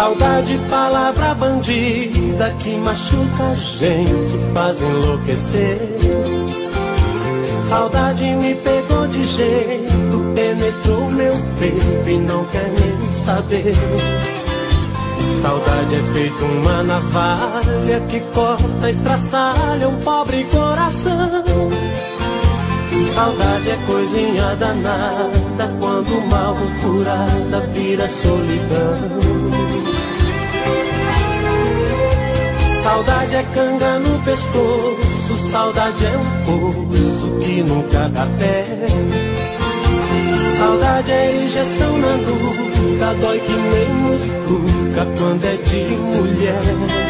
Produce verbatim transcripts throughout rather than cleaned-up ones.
Saudade, palavra bandida que machuca a gente, faz enlouquecer. Saudade me pegou de jeito, penetrou meu peito e não quer nem saber. Saudade é feito uma navalha que corta, estraçalha um pobre coração. Saudade é coisinha danada, quando mal curada vira solidão. Saudade é canga no pescoço, saudade é um poço que nunca dá pé. Saudade é injeção na nuca, dói que nem mutuca quando é de mulher.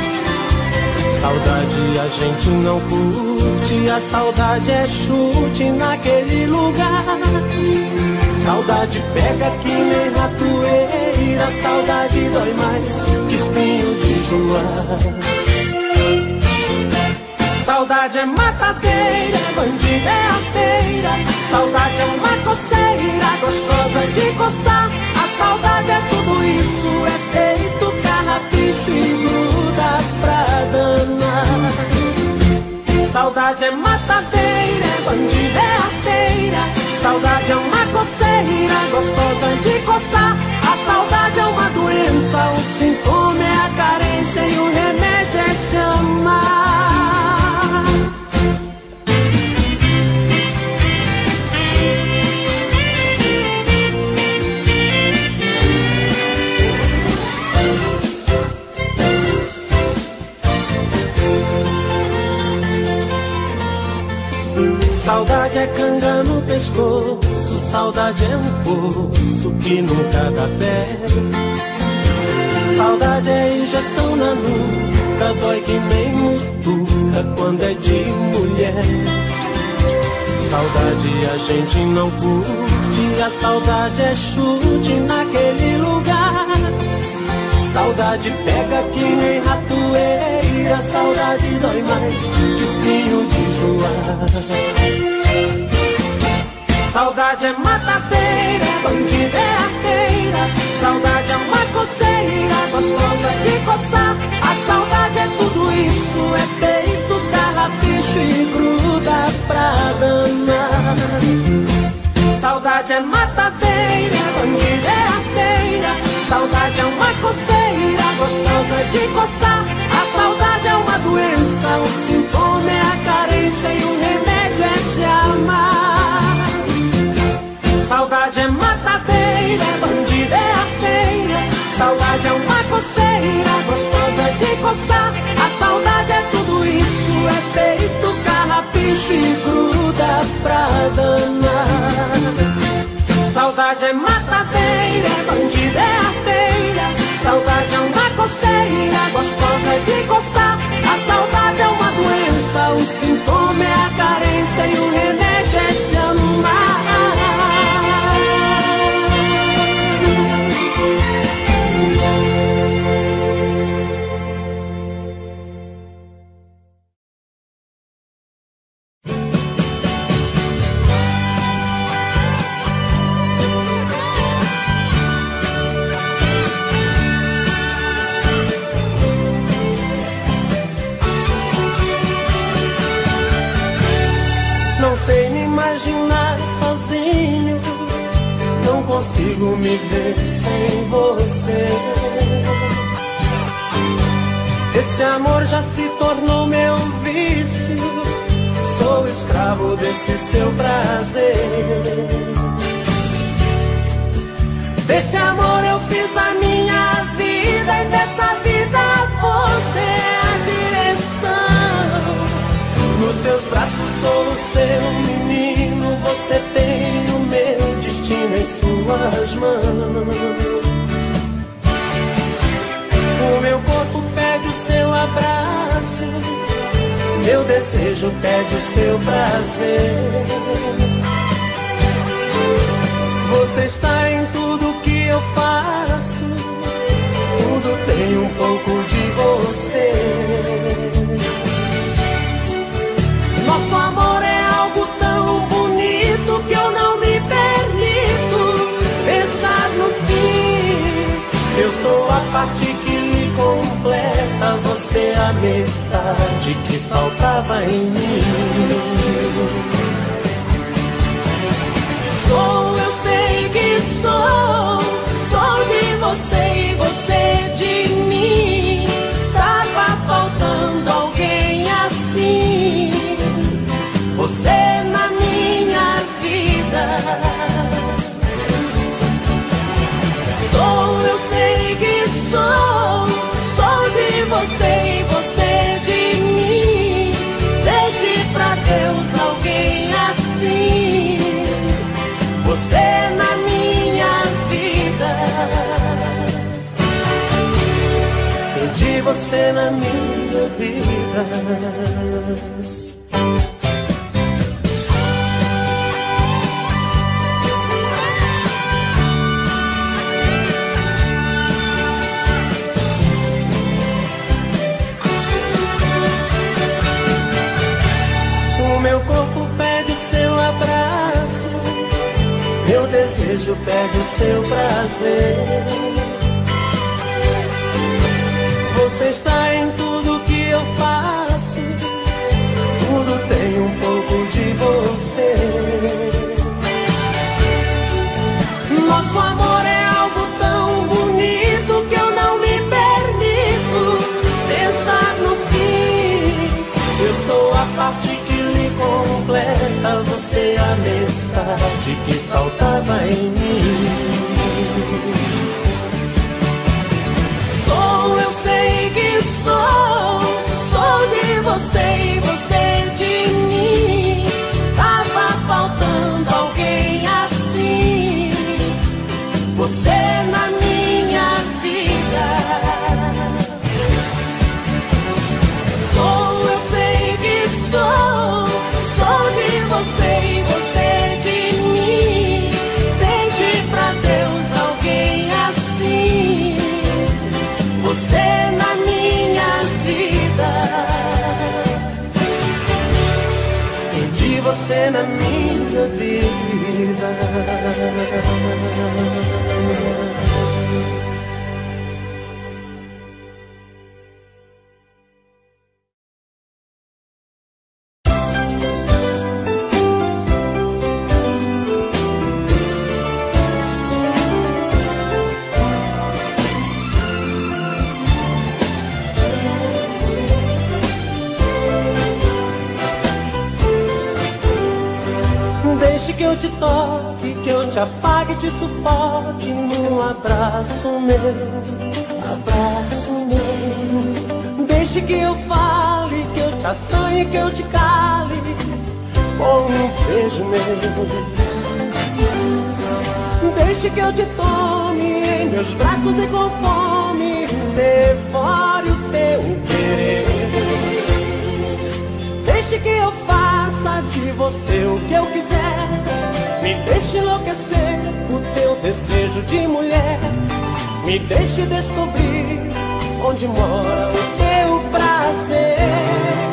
Saudade a gente não curte, a saudade é chute naquele lugar. Saudade pega que nem ratoeira, saudade dói mais que espinho de joar. Saudade é matadeira, bandida é arteira. Saudade é uma coceira, gostosa de coçar. A saudade é tudo isso, é feito carrapicho e gruda pra danar. Saudade é matadeira, bandida é arteira. Saudade é uma coceira, gostosa de coçar. A saudade é uma doença, o sintoma é a carência e o remédio é se amar. Saudade é canga no pescoço, saudade é um poço que nunca dá pé. Saudade é injeção na nuca, dói que nem mutuca quando é de mulher. Saudade a gente não curte, a saudade é chute naquele lugar. Saudade pega que nem ratoeira, saudade dói mais que espinho de joar. Saudade é matadeira, bandida é arteira. Saudade é uma coceira, gostosa de coçar. A saudade é tudo isso, é feito carrapicho e gruda pra danar. Saudade é matadeira, bandida é arteira. Saudade é uma coceira, gostosa de coçar. A saudade é uma doença, o sintoma é a carência e o remédio é se amar. Saudade é matadeira, bandida é arteira. Saudade é uma coceira, gostosa de coçar. A saudade é tudo isso, é feito carrapicho e gruda pra danar. Saudade é matadeira, bandida é arteira. Saudade é uma coceira, gostosa de coçar. A saudade é uma doença, o sintoma é a carência e o remédio é se amar. Consigo me ver sem você. Esse amor já se tornou meu vício. Sou escravo desse seu prazer. Desse amor eu fiz a minha vida e dessa vida você é a direção. Nos teus braços sou o seu menino, você tem o meu destino em suas mãos. O meu corpo pede o seu abraço, meu desejo pede o seu prazer. Você está em tudo que eu faço, tudo tem um pouco de você. Nosso amor é algo tão bonito que eu não me permito pensar no fim. Eu sou a parte que lhe completa, você a metade que faltava em mim. Sou, eu sei que sou, sou de você e você de mim. Tava faltando alguém assim, você na minha vida. Sou, eu sei que sou, sou de você e você de mim. Pedi pra Deus alguém assim, você na minha vida. Pedi você na minha vida. Meu corpo pede o seu abraço, meu desejo pede o seu prazer. Você está em tudo que eu faço, tudo tem um pouco de você. Nosso amor é algo tão bonito que eu não me permito pensar no fim. Eu sou a parte completa, você a metade que faltava em mim. Sou, eu sei que sou, sou de você e você de mim. Tava faltando alguém assim, você na minha vida. Sou, eu sei que sou, você e você de mim. Pedi pra Deus alguém assim, você na minha vida. Pedi você na minha vida. Deixe que eu te toque, que eu te afague, te sufoque num abraço meu, abraço meu. Deixe que eu fale, que eu te assanhe, que eu te cale com um beijo meu. Deixe que eu te tome em meus braços e com fome devore o teu querer. Deixe que eu faça de você o que eu quiser. Me deixe enlouquecer o teu desejo de mulher. Me deixe descobrir onde mora o teu prazer.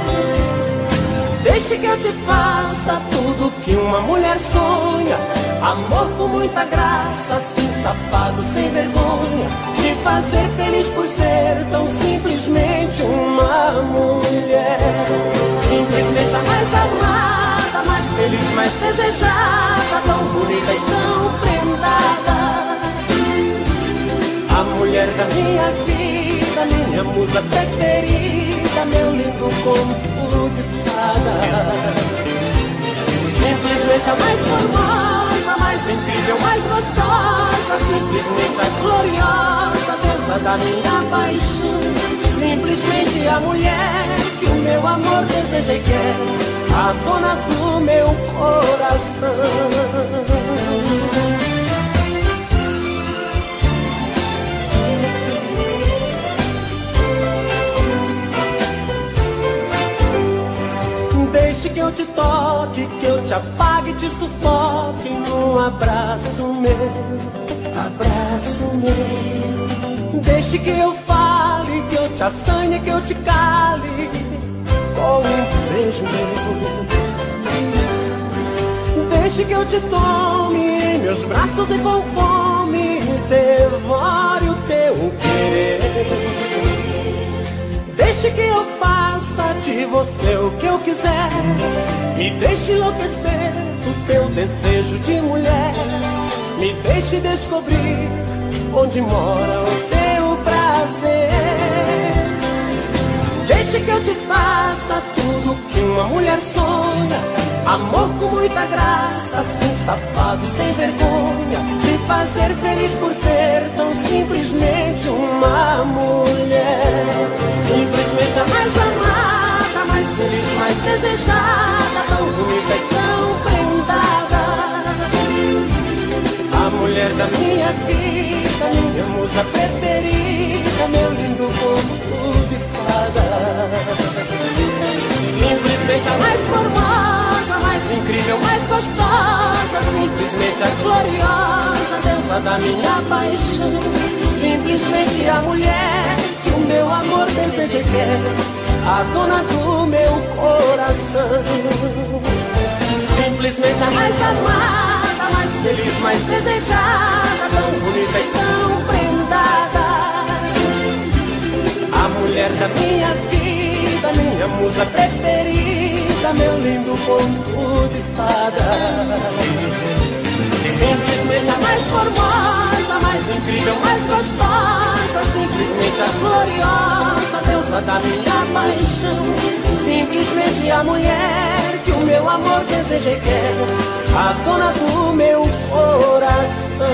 Deixe que eu te faça tudo que uma mulher sonha. Amor com muita graça, assim safado, sem vergonha. Te fazer feliz por ser tão simplesmente uma mulher. Simplesmente a mais amada, mais feliz, mais desejada, tão bonita e tão prendada. A mulher da minha vida, minha musa preferida, meu lindo conto de fada. Simplesmente a mais formosa, mais incrível, mais gostosa, simplesmente a gloriosa deusa da minha paixão. Simplesmente a mulher que o meu amor deseja e quer, a dona do meu coração. Deixe que eu te toque, que eu te afague, te sufoque num abraço meu, abraço meu. Deixe que eu fale, que eu te assanhe, que eu te cale com um beijo meu. Deixe que eu te tome em meus braços e com fome devore o teu você o que eu quiser. Me deixe enlouquecer do teu desejo de mulher. Me deixe descobrir onde mora o teu prazer. Deixe que eu te faça tudo que uma mulher sonha. Amor com muita graça, sem safado, sem vergonha. Te fazer feliz por ser tão simplesmente uma mulher. Simplesmente a mais amada, mais feliz, mais desejada, tão bonita e tão prendada. A mulher da minha vida, minha musa preferida, meu lindo conto de fada. Simplesmente a mais formosa, mais incrível, mais gostosa, simplesmente a gloriosa deusa da minha paixão. Simplesmente a mulher que o meu amor deseja e quer, a dona do meu coração. Simplesmente a mais amada, mais feliz, mais desejada, tão bonita e tão prendada. A mulher da minha vida, minha musa preferida, meu lindo conto de fada. Simplesmente a mais formosa, mais incrível, mais gostosa, simplesmente a gloriosa deusa da minha paixão. Simplesmente a mulher que o meu amor deseja e quer, a dona do meu coração.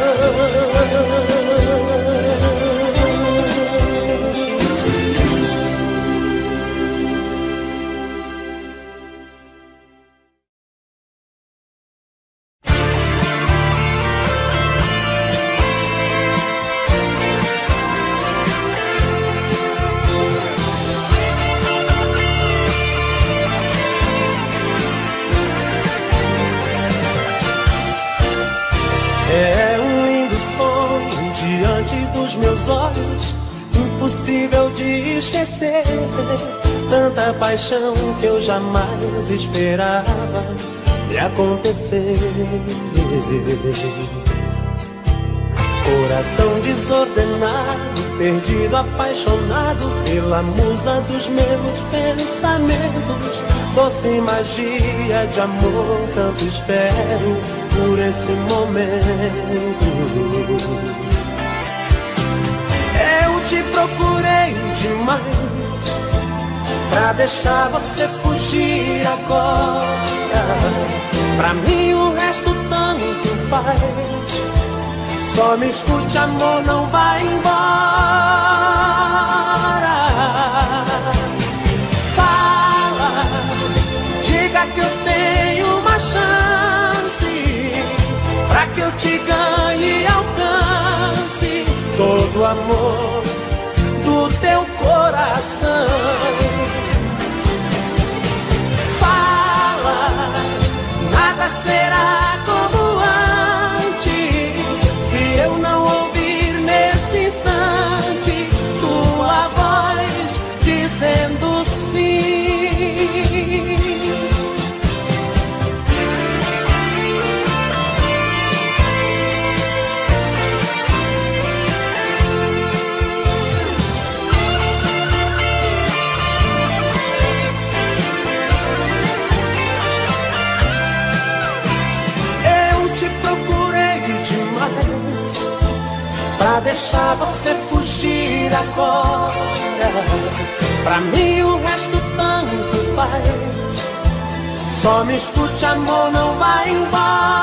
Meus olhos, impossível de esquecer. Tanta paixão que eu jamais esperava de acontecer. Coração desordenado, perdido, apaixonado pela musa dos meus pensamentos. Doce magia de amor, tanto espero por esse momento. Te procurei demais pra deixar você fugir agora. Pra mim o resto tanto faz. Só me escute, amor, não vai embora. Fala, diga que eu tenho uma chance, pra que eu te ganhe e alcance todo o amor do teu coração. Fala, nada será como antes, se eu não ouvir nesse instante tua voz dizendo sim. Pra deixar você fugir agora. Pra mim o resto tanto faz. Só me escute, amor, não vai embora.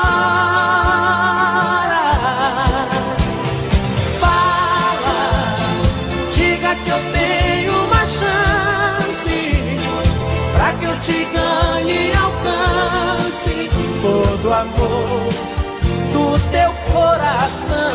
Fala, diga que eu tenho uma chance, pra que eu te ganhe e alcance todo o amor do teu coração.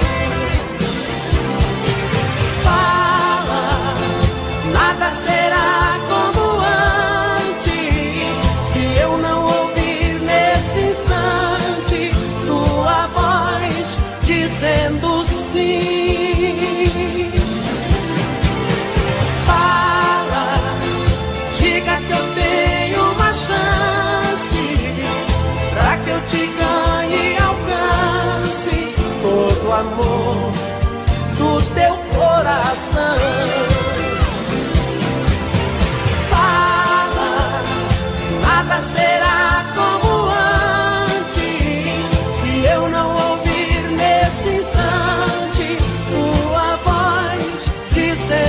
Nada será como antes, se eu não ouvir nesse instante tua voz dizendo sim. Fala, diga que eu tenho uma chance, pra que eu te ganhe e alcance todo o amor do teu coração. Fala,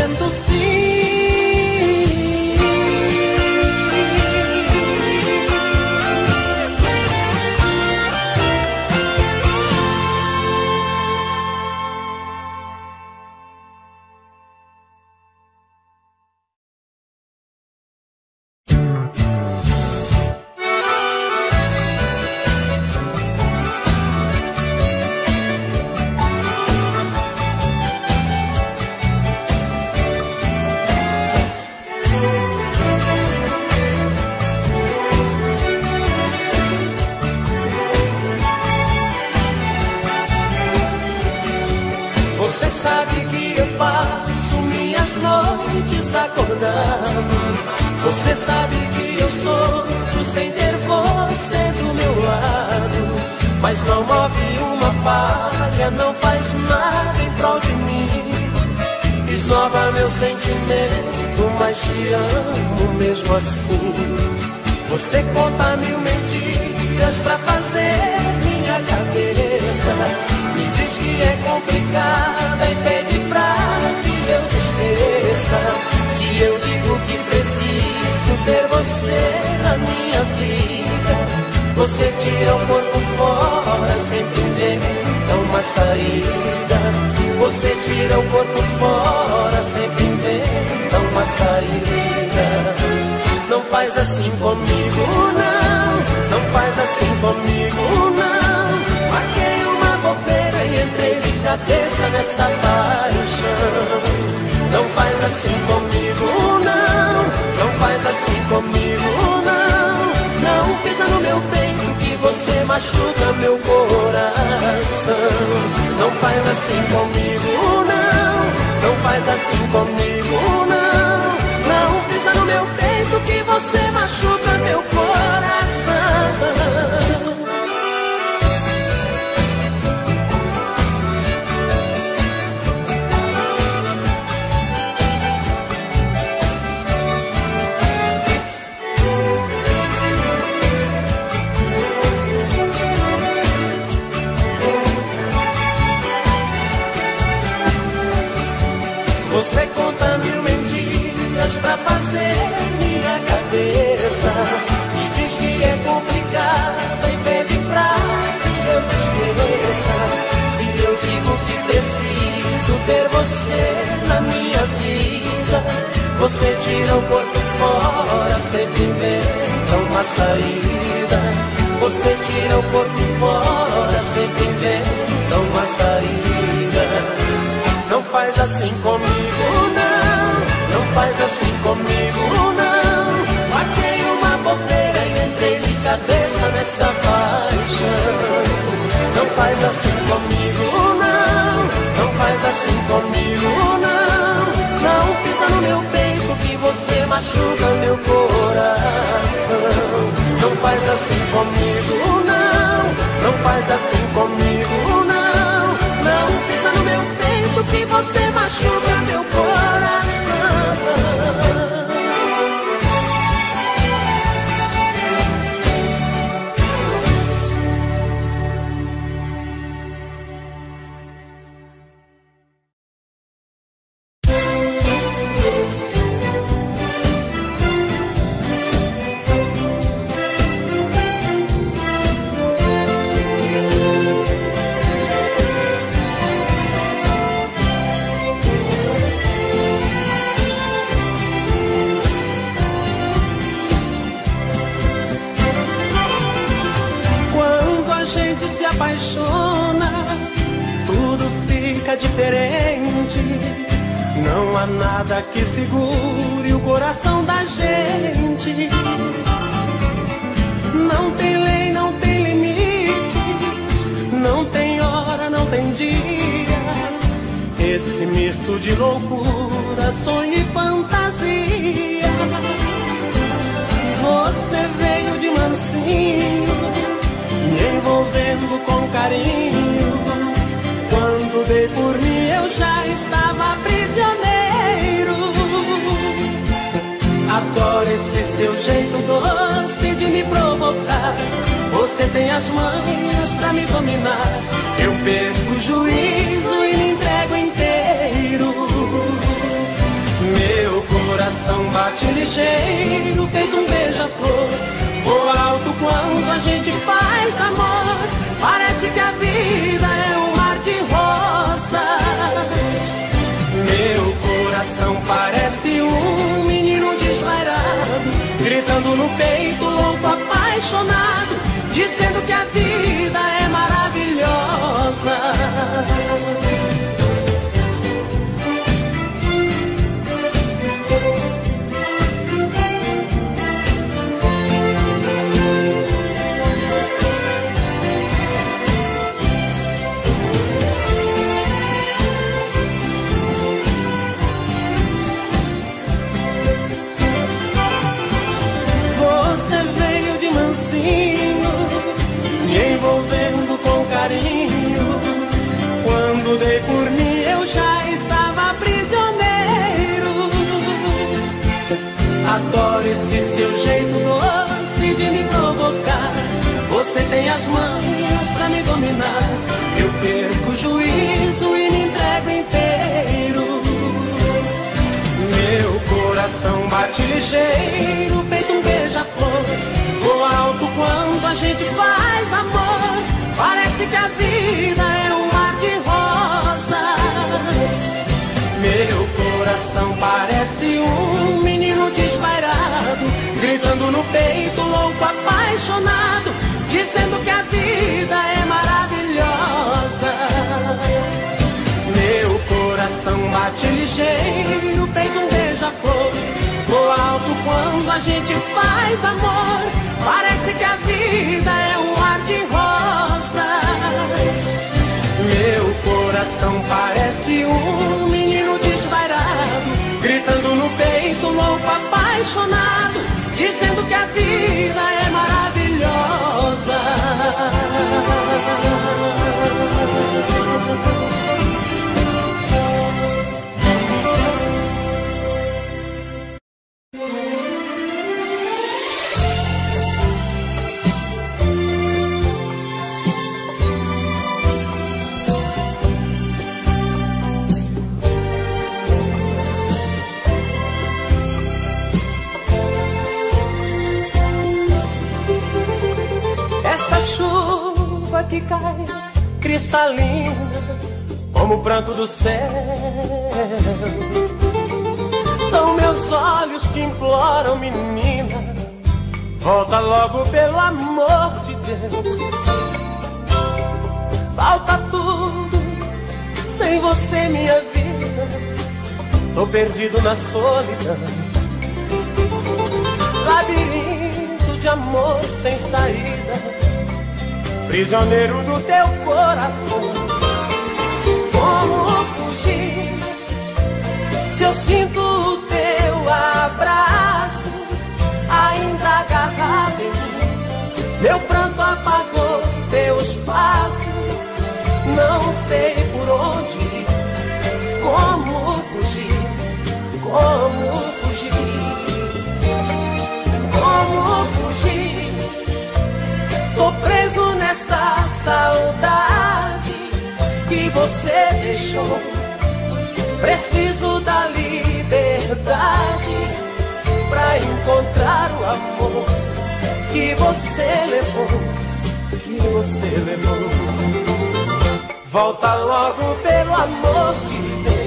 dizendo sim. Você sabe que eu sofro sem ter você do meu lado, mas não move uma palha, não faz nada em prol de mim. Esnova meu sentimento, mas te amo mesmo assim. Você conta mil mentiras pra fazer minha cabeça, me diz que é complicada e pede pra que eu te esqueça. Se eu digo que preciso ter você na minha vida, você tira o corpo fora, sempre inventa uma saída. Você tira o corpo fora, sempre inventa uma saída. Não faz assim comigo, não, não faz assim comigo, não. Marquei uma bobeira e entrei de cabeça nessa paixão. Não faz assim comigo, não, não faz assim comigo, não. Não pisa no meu peito que você machuca meu coração. Não faz assim comigo, não, não faz assim comigo, não. Não pisa no meu peito que você machuca meu coração. Você conta mil mentiras pra fazer minha cabeça, me diz que é complicado e pede pra que eu te esqueça. Se eu digo que preciso ter você na minha vida, você tira o corpo fora, sempre inventa uma saída. Você tira o corpo fora, sempre inventa uma saída. Não faz assim comigo, não, não faz assim comigo, não. Marquei uma bobeira e entrei de cabeça nessa paixão. Não faz assim comigo, não, não faz assim comigo, não. Não pisa no meu peito que você machuca meu coração. Não faz assim comigo, não, não faz assim comigo, não. Não pisa no meu peito que você machuca meu coração. Apaixona, tudo fica diferente. Não há nada que segure o coração da gente. Não tem lei, não tem limites, não tem hora, não tem dia. Esse misto de loucura, sonho e fantasia. Você veio de mansinho, me envolvendo com carinho. Quando dei por mim eu já estava prisioneiro. Adoro esse seu jeito doce de me provocar. Você tem as manhas pra me dominar. Eu perco o juízo e me entrego inteiro. ligeiro, feito um beija-flor. Voa alto quando a gente faz amor. Parece que a vida é um mar de rosas. Meu coração parece um menino desvairado, gritando no peito, louco, apaixonado, dizendo que a vida é maravilhosa. Quando dei por mim eu já estava prisioneiro. Adoro esse seu jeito doce de me provocar. Você tem as manhas pra me dominar. Eu perco o juízo e me entrego inteiro. Meu coração bate ligeiro, feito um beija-flor. Voa alto quando a gente faz amor. Parece que a vida é um mar de rosas. Meu coração parece um menino desvairado, gritando no peito, louco, apaixonado, dizendo que a vida é maravilhosa. Meu coração bate ligeiro, feito um beija-flor. Voa alto quando a gente faz amor. Parece que a vida é um mar de rosas. Meu coração parece um menino desvairado, gritando no peito, louco, apaixonado, dizendo que a vida é maravilhosa. Que cai cristalina como o pranto do céu. São meus olhos que imploram, menina, volta logo pelo amor de Deus. Falta tudo, sem você minha vida, tô perdido na solidão. Labirinto de amor sem saída, prisioneiro do teu coração. Como fugir se eu sinto o teu abraço ainda agarrado em mim? Meu pranto apagou teus passos, não sei por onde ir. Como fugir, como fugir, como fugir? Tô preso nesta saudade que você deixou. Preciso da liberdade pra encontrar o amor que você levou, que você levou. Volta logo pelo amor de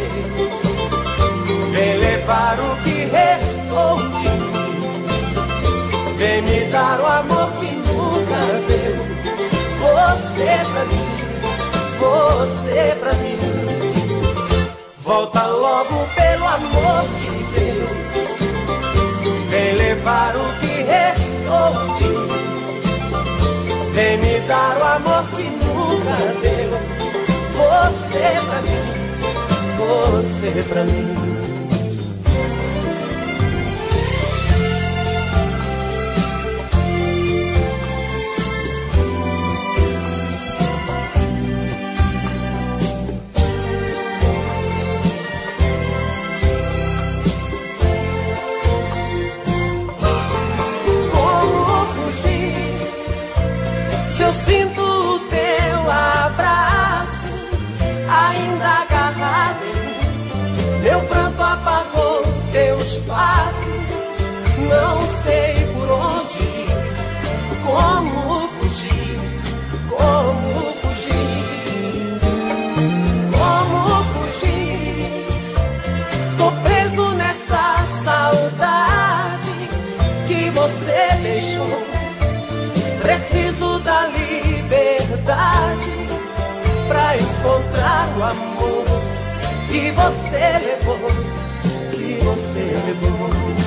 Deus, vem levar o que restou de mim, vem me dar o amor que nunca deu. Você pra mim, você pra mim. Volta logo pelo amor de Deus, vem levar o que restou de mim, vem me dar o amor que nunca deu. Você pra mim, você pra mim. Meu pranto apagou teus passos, não sei por onde ir, como fugir, como fugir, como fugir. Tô preso nessa saudade que você deixou. Preciso da liberdade pra encontrar o amor que você levou, que você levou.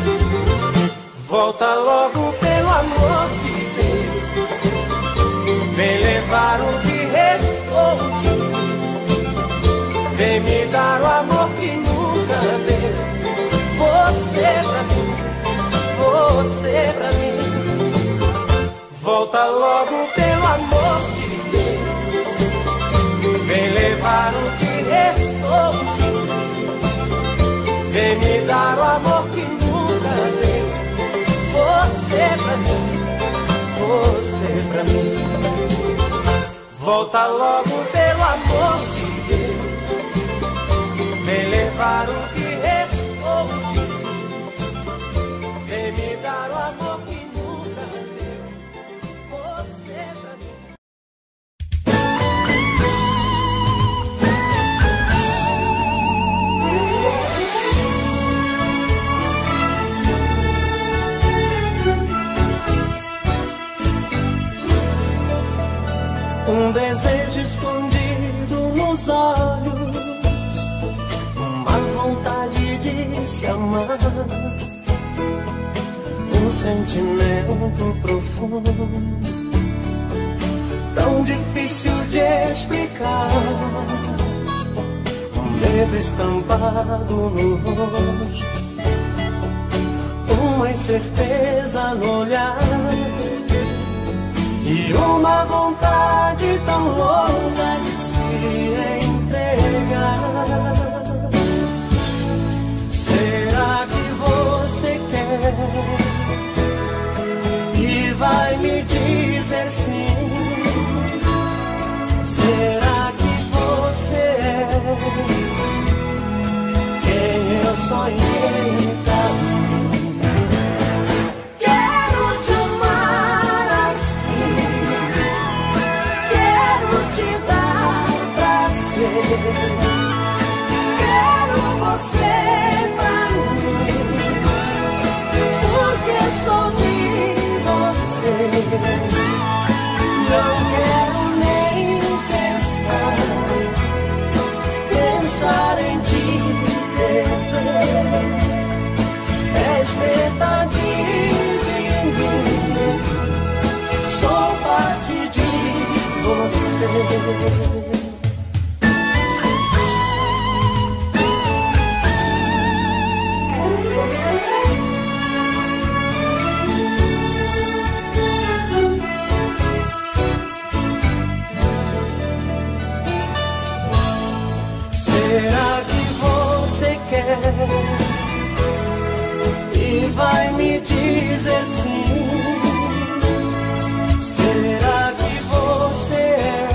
Volta logo, pelo amor de Deus, vem levar o que restou de mim, vem me dar o amor que nunca deu. Você pra mim, você pra mim. Volta logo, pelo amor de Deus, vem levar o que restou de mim, vem me dar o amor que nunca deu. Você pra mim, você pra mim. Volta logo, pelo amor de Deus, vem levar o que restou de mim, vem me dar o amor que nunca deu. Você pra mim. Um desejo escondido nos olhos, uma vontade de se amar, um sentimento profundo, tão difícil de explicar, um medo estampado no rosto, uma incerteza no olhar e uma vontade tão louca de se entregar. Será que você quer e vai me dizer sim? Será que você é quem eu sonhei pra mim? Quero você pra mim, porque sou de você. Não quero nem pensar, pensar em te perder. És metade de mim, sou parte de você. Será que você quer e vai me dizer sim? Será que você é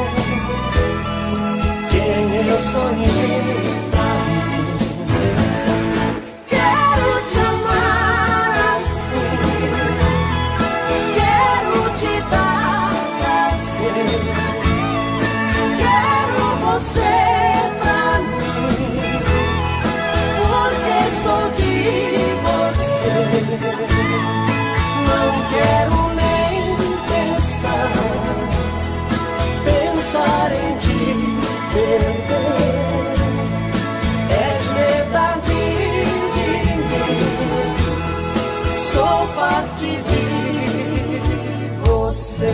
quem eu sonhei pra mim? Quero te amar assim, quero te dar prazer, quero você. Não quero nem pensar, pensar em te perder. És metade de mim, sou parte de você.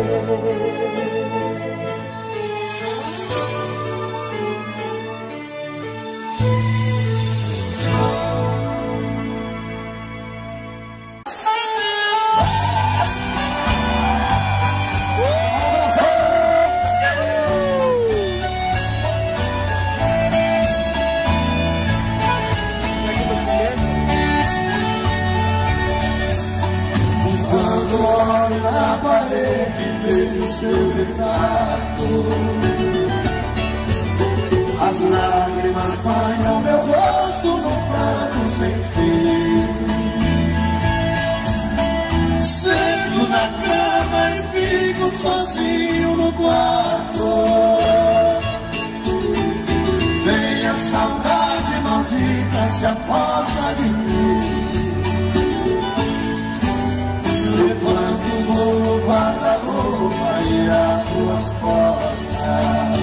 As lágrimas banham meu rosto no pranto sem fim. quarto. Vem a saudade maldita, se aposta de mim. Levanto o voo no guarda-roupa e abro as portas.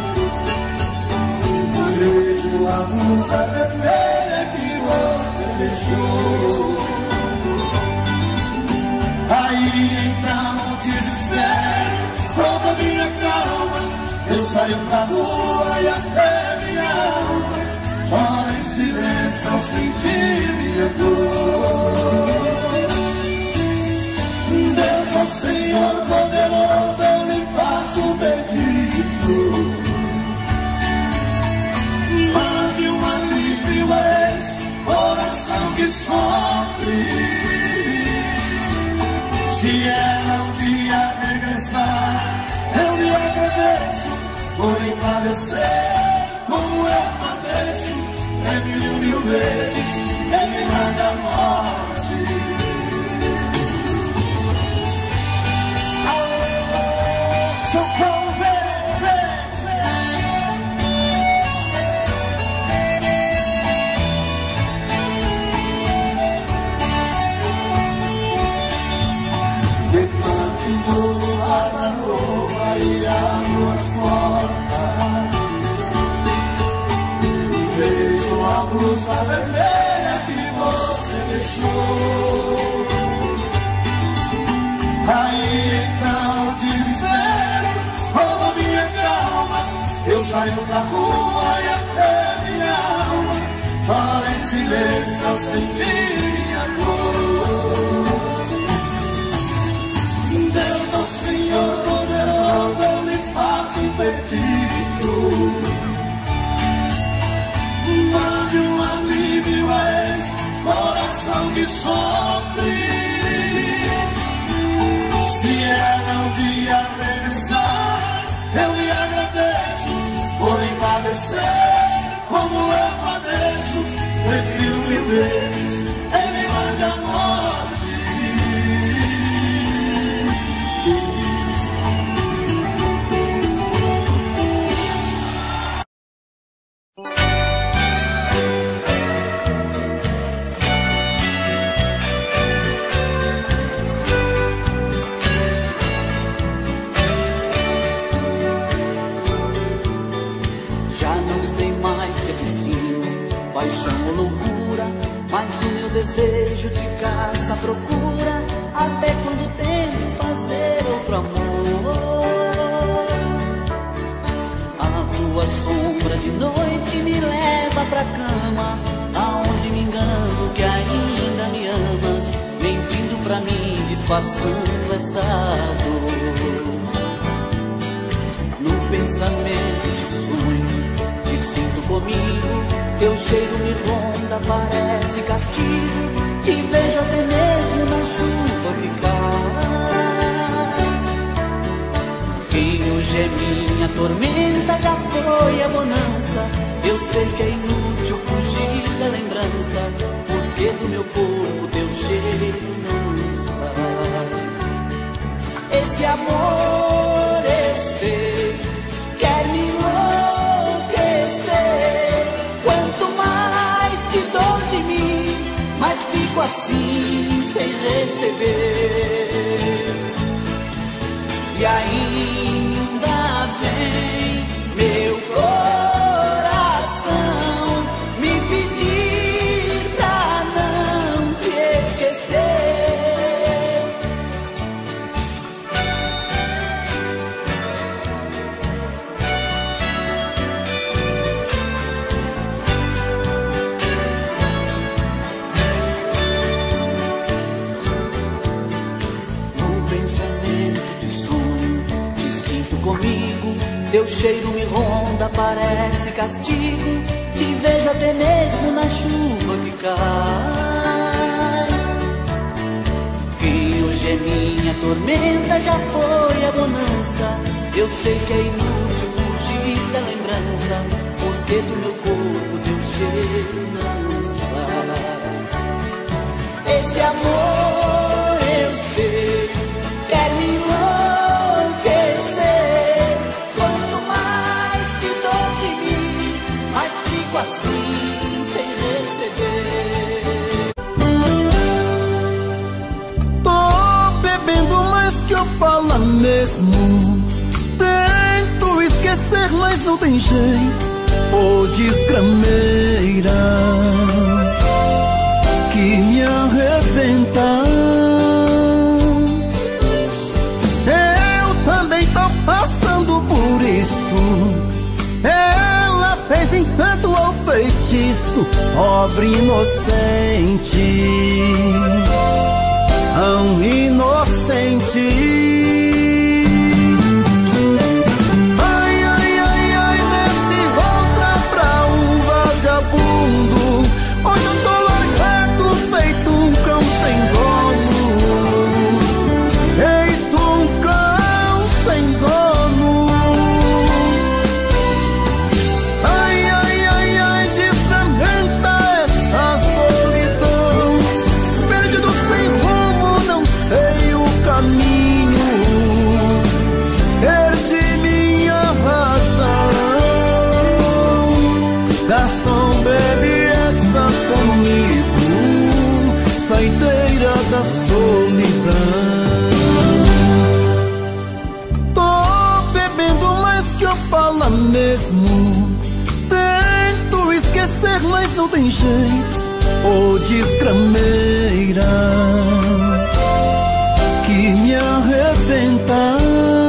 Vejo a blusa vermelha que você deixou. Aí então o desespero rouba minha calma. Eu saio pra rua e até minha alma chora em silêncio ao sentir minha dor. Deus, ó Senhor poderoso, eu lhe faço um pedido. Mande um alívio a esse coração que sofre. Se ela um dia regressar, eu lhe agradeço por empadecer como eu padeço. É mil, mil vezes, ele me manda a morte. Socorro, vem, vem, levante o bolo, lava a roupa e abro as portas. Vejo a blusa vermelha que você deixou. Aí então desespero rouba minha calma. Eu saio pra rua e até minha alma chora em silêncio ao sentir minha dor. Deus, ó Senhor poderoso, eu lhe faço um pedido. Mande um alívio a esse coração que sofre. Se ela um dia regressar, eu lhe agradeço por empadecer como eu padeço. Prefiro mil vezes, ele manda a morte. Paixão ou loucura, mas o meu desejo te caça à procura, até quando tento fazer outro amor. A tua sombra de noite me leva pra cama, aonde me engano que ainda me amas, mentindo pra mim, disfarçando essa dor. No pensamento te sonho, te sinto comigo, teu cheiro me ronda, parece castigo. Te vejo até mesmo na chuva que cai. Quem hoje é minha tormenta já foi a bonança. Eu sei que é inútil fugir da lembrança, porque do meu corpo teu cheiro não sai. Esse amor eu sei quer me enlouquecer. Quanto mais te dou de mim, mas fico assim sem receber. E ainda vem meu coração me pedir pra não te esquecer. Comigo, teu cheiro me ronda, parece castigo. Te vejo até mesmo na chuva que cai. Quem hoje é minha tormenta já foi a bonança. Eu sei que é inútil fugir da lembrança, porque do meu corpo teu cheiro não sai. Esse amor eu sei quer me enlouquecer. não tem jeito, ô desgrameira, que me arrebenta. Eu também tô passando por isso. Ela fez encanto ou feitiço, pobre inocente, tão inocente. Hoje eu tô largado, feito um cão sem dono, feito um cão sem dono. Ai, ai, ai, ai, desfragmenta essa solidão. Perdido sem rumo, não sei o caminho. Perdi minha razão. Garçom, bebe comigo, saideira da solidão. Tô bebendo mais que eu falo mesmo. Tento esquecer, mas não tem jeito, ô desgrameira, que me arrebenta.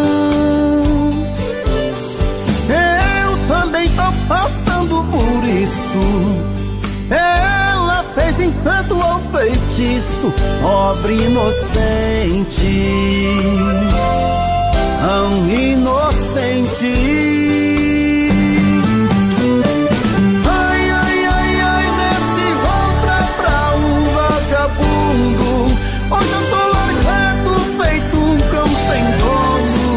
Eu também tô passando por isso. Ela fez encanto ou feitiço, pobre inocente, tão inocente. Ai, ai, ai, ai, desce outra pra um vagabundo. Hoje eu tô largado, feito um cão sem dono,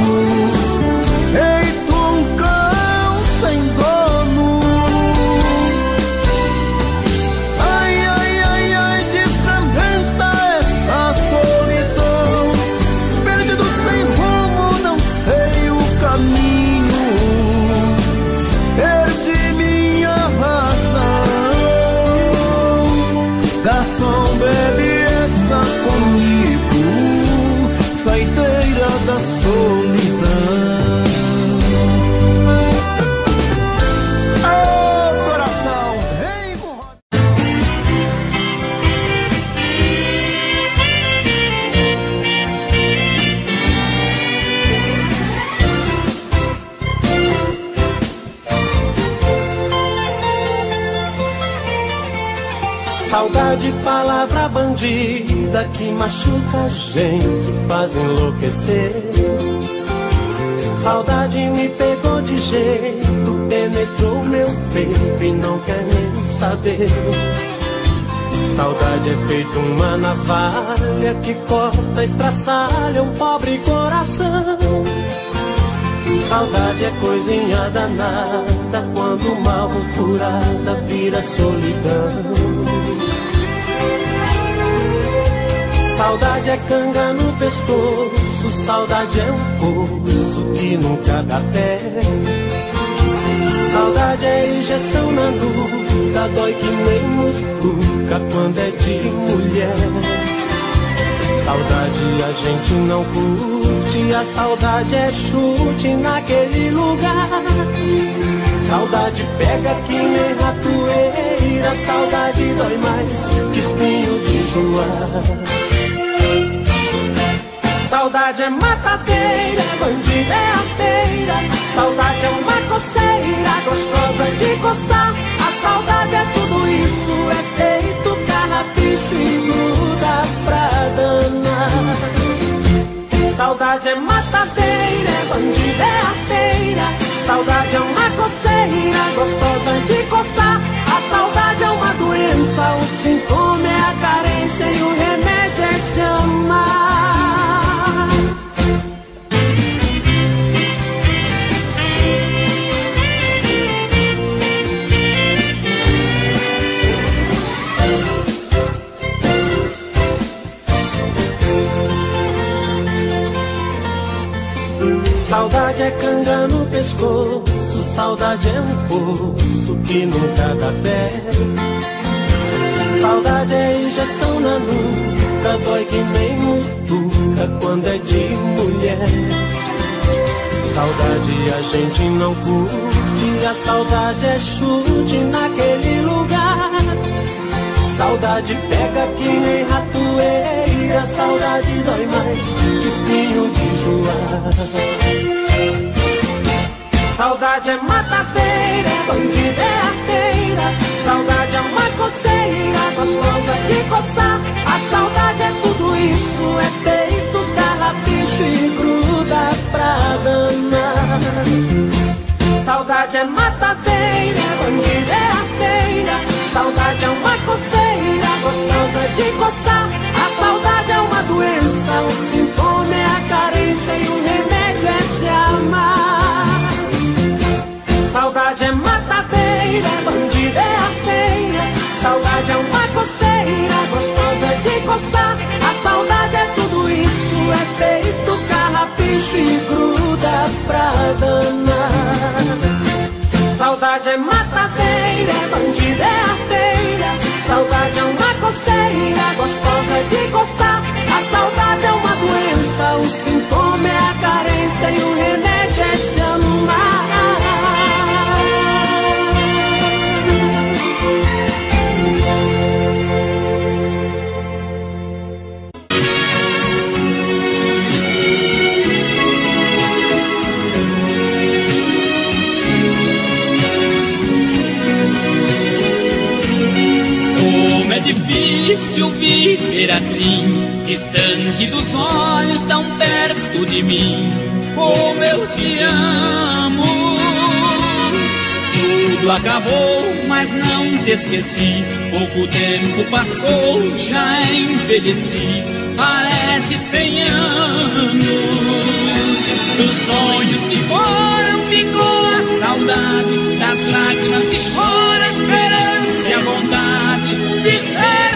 feito um cão sem dono. Garçom, bebe essa comigo, saideira da solidão. Ô coração, vem com saudade, palavra bandida que machuca a gente, faz enlouquecer. Saudade me pegou de jeito, penetrou meu peito e não quer nem saber. Saudade é feito uma navalha que corta, estraçalha um pobre coração. Saudade é coisinha danada, quando mal curada vira solidão. Saudade é canga no pescoço, saudade é um poço que nunca dá pé. Saudade é injeção na nuca, dói que nem mutuca quando é de mulher. Saudade a gente não curte, a saudade é chute naquele lugar. Saudade pega que nem ratoeira, saudade dói mais que espinho de joar. Saudade é matadeira, bandida é arteira. Saudade é uma coceira, gostosa de coçar. A saudade é tudo isso, é feito carrapicho e gruda pra danar. Saudade é matadeira, é bandida é arteira. Saudade é uma coceira, gostosa de coçar. A saudade é uma doença, o sintoma é a carência e o remédio é se amar. Saudade é canga no pescoço, saudade é um poço que nunca dá pé. Saudade é injeção na nuca, dói que nem mutuca quando é de mulher. Saudade a gente não curte, a saudade é chute naquele lugar. Saudade pega que nem ratoeira, saudade dói mais que espinho de joar. Saudade é matadeira, bandida é arteira, saudade é uma coceira gostosa de coçar. A saudade é tudo isso, é peito, carrapicho e gruda pra danar. Saudade é matadeira, bandida é arteira, saudade é uma coceira gostosa de coçar. A saudade é uma doença, o sintoma é a carência e o remédio é se amar. Saudade é matadeira, bandida é arteira, saudade é uma coceira gostosa de coçar. A saudade é tudo isso, é peito, carrapicho e gruda pra danar. Saudade é matadeira, bandida é arteira, saudade é uma coceira gostosa de coçar. A saudade é uma doença, o sintoma é a carência e o remédio é se amar. É difícil viver assim, distante dos olhos, tão perto de mim. Como eu te amo. Tudo acabou, mas não te esqueci. Pouco tempo passou, já envelheci. Parece cem anos. Dos sonhos que foram, ficou a saudade. Das lágrimas que choram, a esperança e a vontade de ser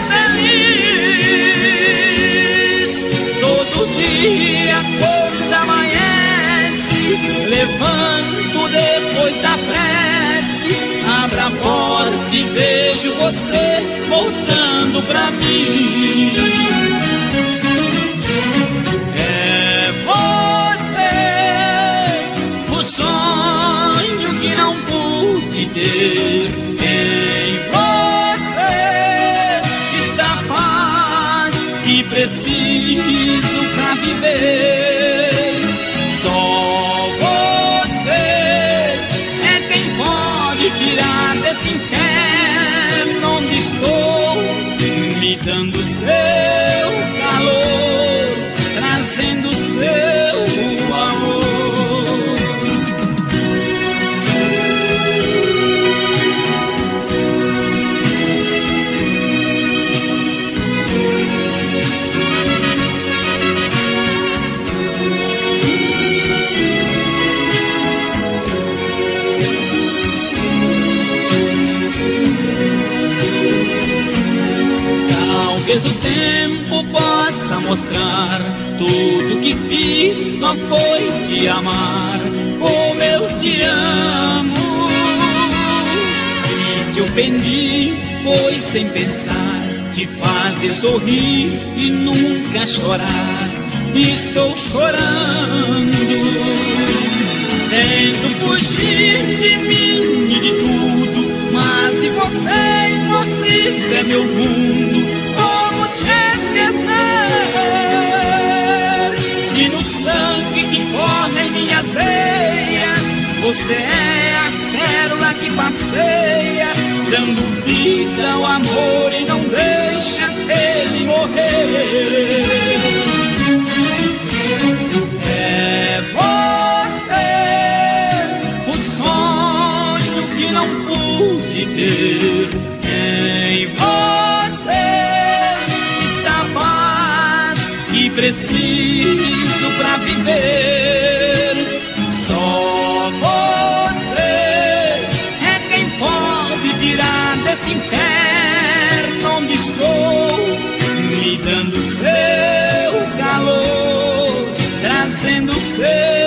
feliz. Todo dia quando amanhece, levanto depois da prece, abro a porta e vejo você voltando pra mim. É você, o sonho que não pude ter. Preciso pra viver. Só você é quem pode tirar desse inferno onde estou, me dando seu calor, trazendo seu amor. Talvez o tempo possa mostrar tudo que fiz só foi te amar, como eu te amo. Se te ofendi foi sem pensar, te fazer sorrir e nunca chorar. Estou chorando, tento fugir de mim e de tudo, mas de você é impossível, é meu mundo. Como te esquecer? Se no sangue que corre em minhas veias, você é a célula que passeia, dando vida ao amor e não deixa ele morrer. É você, o sonho que não pude ter. Em você está a paz que preciso pra viver. Só você é quem pode tirar desse inferno onde estou, me dando seu calor, trazendo seu